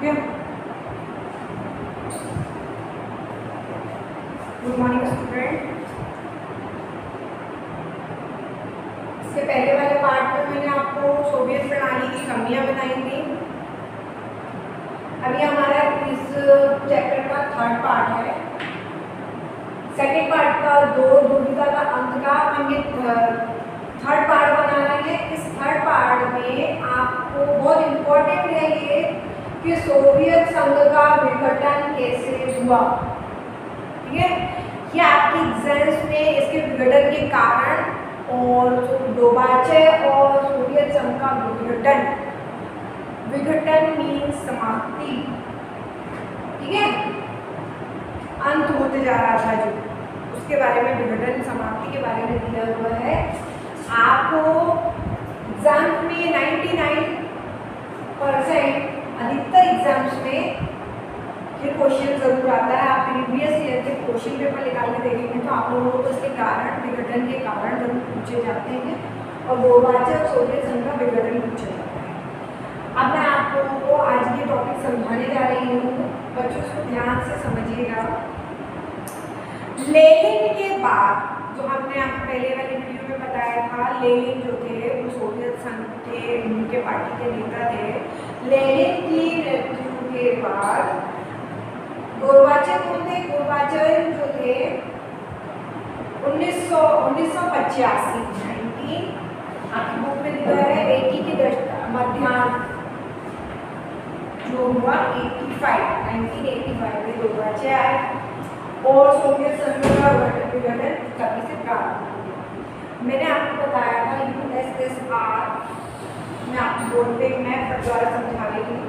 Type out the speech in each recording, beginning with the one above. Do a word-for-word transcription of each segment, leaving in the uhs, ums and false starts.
गया। Good morning student. इसके पहले वाले पार्ट में मैंने आपको सोवियत प्रणाली की कमियां बताई थी। अभी हमारा इस चैप्टर का थर्ड पार्ट है। सेकेंड पार्ट का दो दुविधा का अंत का हम ये थर्ड पार्ट बना रहे हैं। इस थर्ड पार्ट में आपको बहुत इम्पोर्टेंट है ये कि सोवियत संघ का विघटन कैसे हुआ। ठीक है, ये आपके एग्जाम्स में इसके विघटन के कारण और गोर्बाचेव और सोवियत संघ का विघटन, विघटन मीन्स समाप्ति, ठीक है, अंत होते जा रहा था जो, उसके बारे में विघटन समाप्ति के बारे में दिया हुआ है। आपको एग्जाम में निन्यानवे परसेंट अधिकतर एग्जाम्स में ये क्वेश्चन जरूर आता है। आप प्रीवियस ईयर के क्वेश्चन पेपर निकाल के देखेंगे तो आप लोगों को इसके कारण, विघटन के कारण जरूर पूछे जाते हैं और गोर्बाचेव और सोवियत संघ का विघटन पूछा जाता है। अब मैं आप लोगों को आज ये टॉपिक समझाने जा रही हूँ, बच्चों इसको ध्यान से समझिएगा। लेनिन के बाद जो हमने आपको पहले वाली वीडियो में बताया था, लेनिन जो थे वो सोवियत संघ के, उनके पार्टी के नेता थे। लेनिन की मृत्यु के बाद गोर्बाचेव कौन थे? गोर्बाचेव जो थे उन्नीस सौ उन्नीस सौ पचासी नाइनटीन आपकी बुक में दिया है एटी के दशक मध्यान्ह जो हुआ पचासी नाइनटीन एटी फाइव में गोर्बाचेव आए और सोवियत संघ का विघटन कभी से प्रारंभ हुआ। मैंने आपको बताया था यूएसएसआर, मैं आपको बोर्ड पे मैप द्वारा समझा रही हूँ,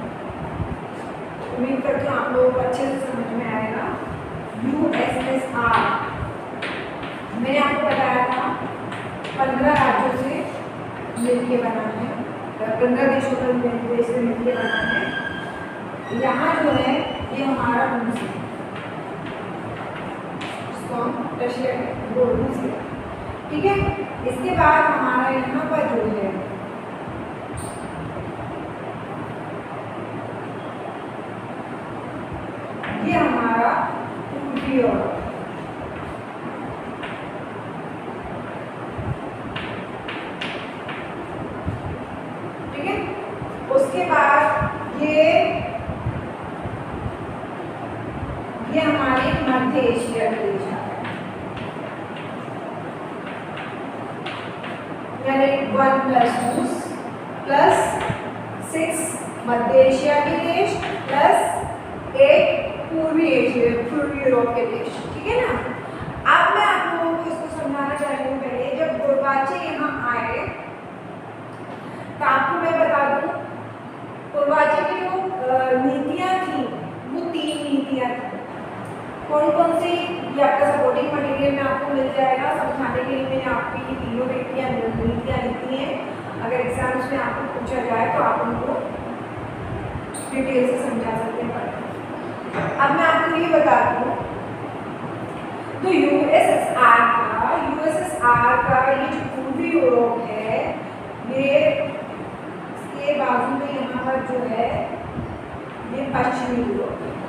उम्मीद करती हूँ आप लोगों को अच्छे से समझ में आएगा। यूएसएसआर मैंने आपको बताया था पंद्रह राज्यों से मिलके बना है, पंद्रह देशों का देश से मिलके बना है। यहाँ जो है ये हमारा रूस है, रशिया वो रूस है, ठीक है। इसके बाद हमारा यहाँ पर जो है ये हमारा पूर्वी यूरोप, ठीक है। उसके बाद ये ये हमारे मध्य एशिया के देश है, यानी वन प्लस रूस प्लस सिक्स मध्य एशिया के देश प्लस एक पूर्वी एशिया, पूर्वी यूरोप के देश, ठीक है ना। अब मैं आप लोगों को इसको समझाना चाह रही हूँ। पहले जब गोर्बाचेव यहाँ आए तो आपको मैं बता दूँ गोर्बाचेव की जो नीतियाँ थी वो तीन नीतियाँ थी। कौन कौन सी, ये आपका सपोर्टिंग मटेरियल में आपको मिल जाएगा। समझाने के लिए मैंने आपकी ये तीनों नीतियाँ नीतियाँ लिखी हैं। अगर एग्जाम्स में आपको पूछा जाए तो आप उनको डिटेल से समझा सकते हैं। अब मैं आपको ये बता दूँ तो यूएसएसआर का यूएसएसआर का ये जो पूर्वी यूरोप है, ये इसके बाजू में यहाँ पर जो है ये पश्चिमी यूरोप है,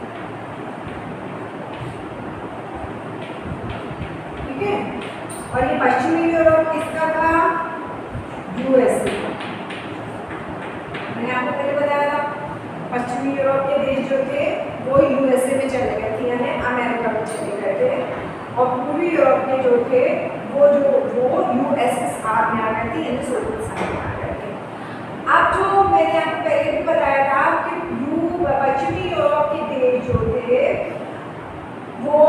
ठीक है। और ये पश्चिमी यूरोप किसका था? यूएसए। मैंने आपको पहले बताया था पश्चिमी यूरोप के देश जो थे वो यूएसए में चले गए थे, यानी अमेरिका में चले गए थे। और पूर्वी यूरोप के जो थे वो जो वो यूएसएसआर में आ गए थे, यानी सोवियत संघ में आ गए थे। अब जो मैंने आपको पहले भी बताया था कि यू पश्चिमी यूरोप के देश जो थे वो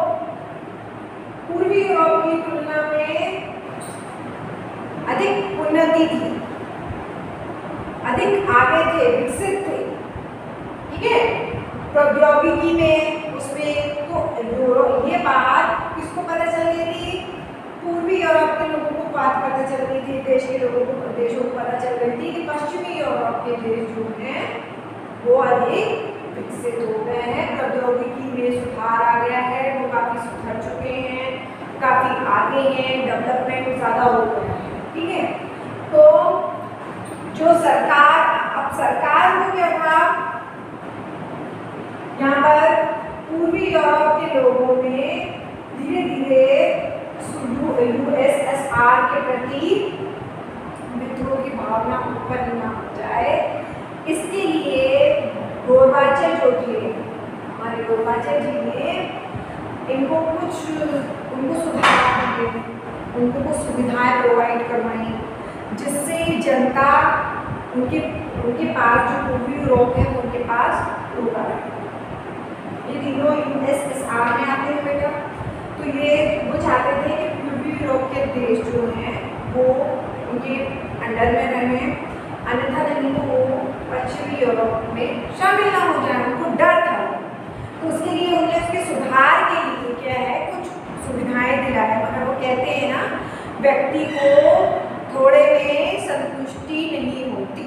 पूर्वी यूरोप की तुलना में अधिक उन्नति थी, अधिक आगे थे, विकसित थे, ठीक है, प्रौद्योगिकी में, उसमें। तो ये बात किसको पता चल गई थी? पूर्वी यूरोप के लोगों को बात पता चल गई थी, देश के लोगों को, देशों को पता चल गई थी कि पश्चिमी यूरोप के देश जो हैं वो अधिक विकसित हो गए हैं, प्रौद्योगिकी में सुधार आ गया है, वो काफ़ी सुधर चुके हैं, काफ़ी आगे हैं, डेवलपमेंट ज़्यादा हो गया है, ठीक है। तो जो सरकार, अब सरकार को क्या था पूर्वी यूरोप के लोगों में धीरे धीरे यूएसएसआर के प्रति विद्रोह की भावना उत्पन्न न हो जाए, इसके लिए गोरबाचेव जो थे, हमारे गोरबाचेव जी ने इनको कुछ उनको सुधार दिए, उनको कुछ सुविधाएं प्रोवाइड करवाई, जिससे जनता उनके उनके पास जो पूर्वी यूरोप है उनके पास रुका है। ये तीनों यूएसएसआर में आते हैं बेटा। तो ये वो चाहते थे कि पूर्वी यूरोप के देश जो हैं वो उनके अंडर में रहें, अन्यथा नहीं तो वो पश्चिमी यूरोप में शामिल ना हो जाए, उनको डर था। तो उसके लिए उन्हें उसके सुधार के लिए क्या है कुछ सुविधाएं दिलाए, मगर वो कहते हैं ना व्यक्ति को थोड़े में संतुष्टि नहीं होती।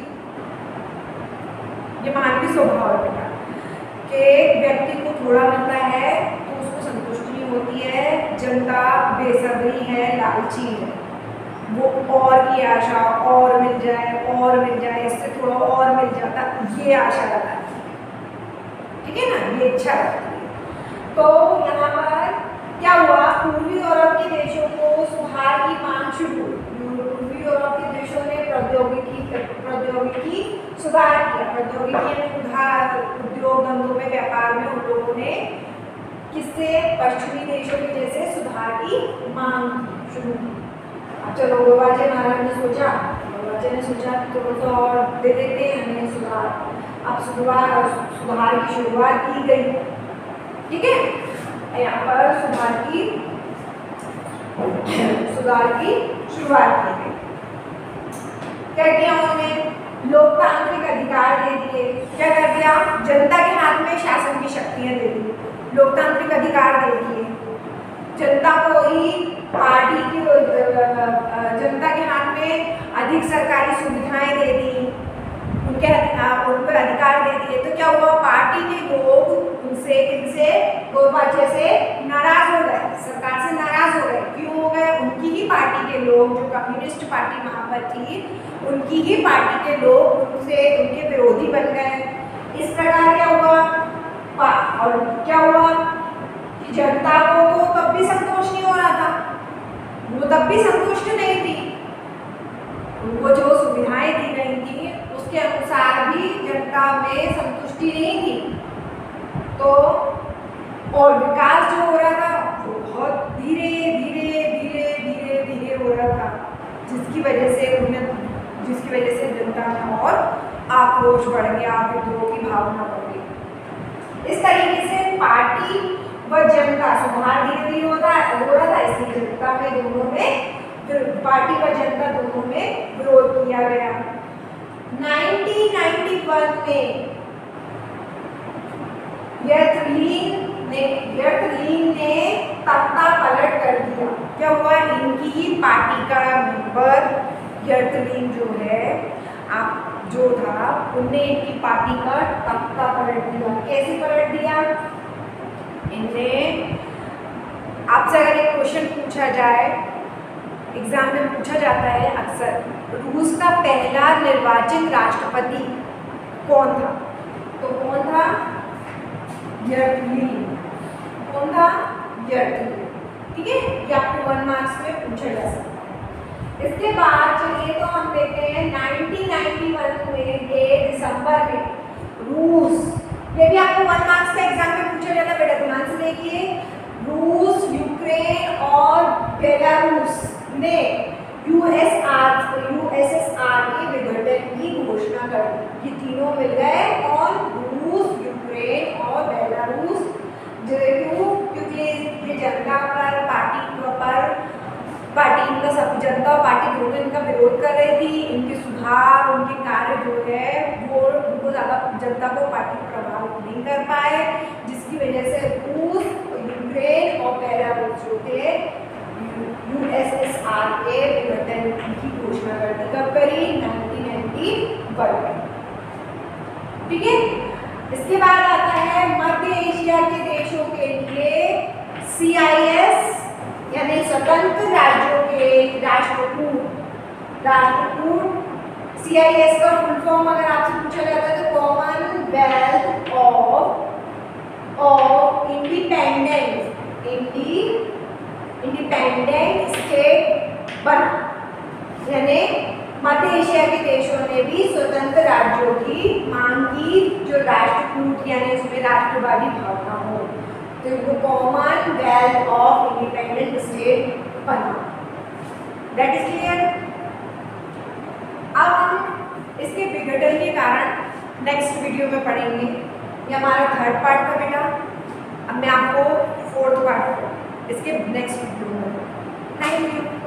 ये मानवीय स्वभाव है बेटा कि व्यक्ति को थोड़ा मिलता है तो उसको संतुष्टि नहीं होती है, जनता बेसब्री है, लालची है, वो और की आशा और मिल जाए और मिल जाए, इससे थोड़ा और मिल जाता, ये आशा लगाती है, ठीक है ना, ये इच्छा रखती है। तो यहाँ पर क्या हुआ, पूर्वी यूरोप के देशों को सुधार की मांग शुरू हुई। पूर्वी यूरोप के देशों ने प्रौद्योगिकी प्रौद्योगिकी सुधार किया, प्रौद्योगिकी में उधार उद्योग धंधों में व्यापार में उन लोगों ने किससे पश्चिमी देशों के जैसे सुधार की मांग शुरू की। अब चलो गोरबाचेव महाराज ने सोचा गोरबाचेव ने सोचा तो तो और दे देते हैं हमें सुधार। अब सुधार सुधार की शुरुआत की गई, ठीक है, यहाँ पर सुधार की सुधार की शुरुआत की गई। क्या किया उन्होंने, लोकतांत्रिक अधिकार दे दिए। क्या कर दिया, जनता के हाथ में शासन की शक्तियां दे दी, लोकतांत्रिक अधिकार दे दिए, जनता को ही पार्टी की जनता के हाथ में अधिक सरकारी सुविधाएं दे दी, उनके उन पर अधिकार दे दिए। तो क्या हुआ, पार्टी के लोग उनसे इनसे गोरबाचेव से नाराज हो गए, सरकार से नाराज हो गए। क्यों हो गए, उनकी ही पार्टी के लोग, जो कम्युनिस्ट पार्टी वहाँ पर थी, उनकी ही पार्टी के लोग उनसे उनके विरोधी बन गए। इस प्रकार क्या हुआ, और क्या हुआ कि जनता को तो तब भी संतोष नहीं हो रहा था, वो तब भी संतुष्ट नहीं थी, उनको जो सुविधाएं दी गई थी उसके अनुसार भी जनता में संतुष्टि नहीं थी। तो और विकास जो हो रहा था वो बहुत धीरे धीरे धीरे धीरे धीरे हो रहा था, जिसकी वजह से उन्हें जिसकी वजह से जनता में और आक्रोश बढ़ गया, विद्रोह की भावना बढ़ गई। इस तरीके से पार्टी व जनता सुधार धीरे धीरे होता हो रहा था, इसलिए जनता में दोनों में पार्टी व जनता दोनों में विरोध किया गया। नाइनटीन नाइंटी वन में यर्थलीन ने यर्थलीन ने तख्ता पलट कर दिया। क्या हुआ, इनकी ही पार्टी का मेंबर यर्थलीन जो है आप जो था उनने इनकी पार्टी का तख्ता पलट दिया। कैसे पलट दिया, इनने आपसे अगर एक क्वेश्चन पूछा जाए, एग्जाम में पूछा जाता है अक्सर, रूस का पहला निर्वाचित राष्ट्रपति कौन था, तो कौन था, यर्थलीन। कौन था, यर्थलीन, ठीक है, ये आपको वन मार्क्स में पूछा जा सकता है। इसके बाद चलिए तो हम देखते हैं नाइनटीन नाइंटी वन में ये दिसंबर में रूस, ये भी आपको वन मार्क्स का एग्जाम में पूछा जाता है बेटा, ध्यान से देखिए, रूस, यूक्रेन और बेलारूस ने यूएसआर यूएसएसआर के विघटन की घोषणा कर दी। ये तीनों मिल गए कौन, रूस, यूक्रेन और बेलारूस। क्यों, क्योंकि ये जनता पर पार्टी पर पार्टी इनका सब जनता और पार्टी दोनों इनका विरोध कर रही थी, इनके सुधार उनके कार्य जो है वो उनको ज़्यादा जनता को पार्टी प्रभावित नहीं कर पाए, जिसकी वजह से रूस, यूक्रेन और बेलारूस जो थे यूएसएसआर के विघटन की घोषणा कर दी। कब करी, नाइनटीन नाइंटी वन में, ठीक है। इसके बाद आता है मध्य एशिया के देशों के लिए सी आई एस यानी स्वतंत्र राज्यों के राष्ट्रकूट राष्ट्रकूट सी आई एस का फुल फॉर्म अगर आपसे पूछा जाता है तो commonwealth of of independent indi independent state बना, यानी मध्य एशिया के देशों ने भी स्वतंत्र राज्यों की मांग की जो राष्ट्रकूट यानी उसमें राष्ट्रवादी भावना हो, तो इनको कॉमनवेल्थ ऑफ इंडिपेंडेंट स्टेट बना। That is clear. अब हम इसके विघटन के कारण नेक्स्ट वीडियो में पढ़ेंगे। ये हमारा थर्ड पार्ट का बेटा। अब मैं आपको फोर्थ पार्ट इसके नेक्स्ट वीडियो में। Thank you.